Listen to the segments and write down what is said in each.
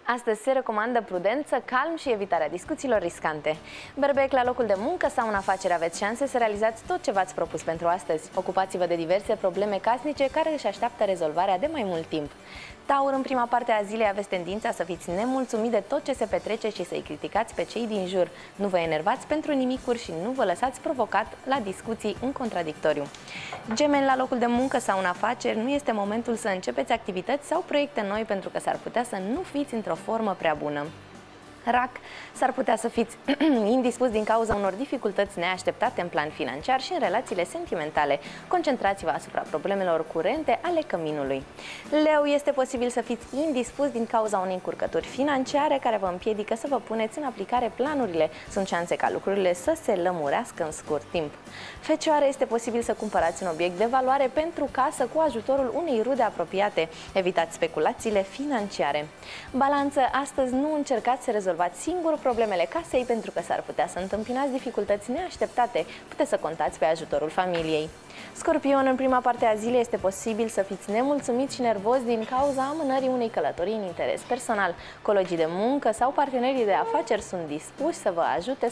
Astăzi se recomandă prudență, calm și evitarea discuțiilor riscante. Berbec, la locul de muncă sau în afacere aveți șanse să realizați tot ce v-ați propus pentru astăzi. Ocupați-vă de diverse probleme casnice care își așteaptă rezolvarea de mai mult timp. Taur, în prima parte a zilei aveți tendința să fiți nemulțumit de tot ce se petrece și să-i criticați pe cei din jur. Nu vă enervați pentru nimicuri și nu vă lăsați provocat la discuții în contradictoriu. Gemeni, la locul de muncă sau în afaceri, nu este momentul să începeți activități sau proiecte noi pentru că s-ar putea să nu fiți într-o formă prea bună. Rac, s-ar putea să fiți indispus din cauza unor dificultăți neașteptate în plan financiar și în relațiile sentimentale. Concentrați-vă asupra problemelor curente ale căminului. Leu, este posibil să fiți indispus din cauza unei încurcături financiare care vă împiedică să vă puneți în aplicare planurile. Sunt șanse ca lucrurile să se lămurească în scurt timp. Fecioare, este posibil să cumpărați un obiect de valoare pentru casă cu ajutorul unei rude apropiate. Evitați speculațiile financiare. Balanță, astăzi nu încercați să rezolvați singur problemele casei pentru că s-ar putea să întâmpinați dificultăți neașteptate. Puteți să contați pe ajutorul familiei. Scorpion, în prima parte a zilei este posibil să fiți nemulțumiți și nervoși din cauza amânării unei călătorii în interes personal. Colegii de muncă sau partenerii de afaceri sunt dispuși să vă ajute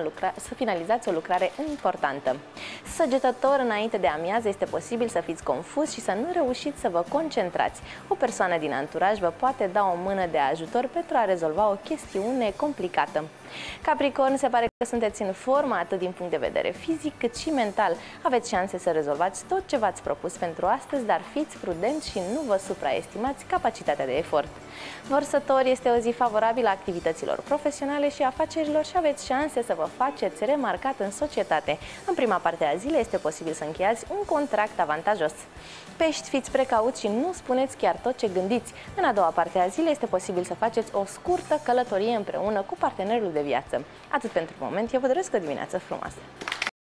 să finalizați o lucrare importantă. Săgetător, înainte de amiază este posibil să fiți confuzi și să nu reușiți să vă concentrați. O persoană din anturaj vă poate da o mână de ajutor pentru a rezolva o chestiune complicată. Capricorn, se pare că sunteți în formă atât din punct de vedere fizic cât și mental. Aveți șanse să rezolvați tot ce v-ați propus pentru astăzi, dar fiți prudenți și nu vă supraestimați capacitatea de efort. Vărsători, este o zi favorabilă activităților profesionale și afacerilor și aveți șanse să vă faceți remarcat în societate. În prima parte a zilei este posibil să încheiați un contract avantajos. Pești, fiți precauți și nu spuneți chiar tot ce gândiți. În a doua parte a zilei este posibil să faceți o scurtă călătorie împreună cu partenerul de viață. Atât pentru moment, eu vă doresc o dimineață frumoasă!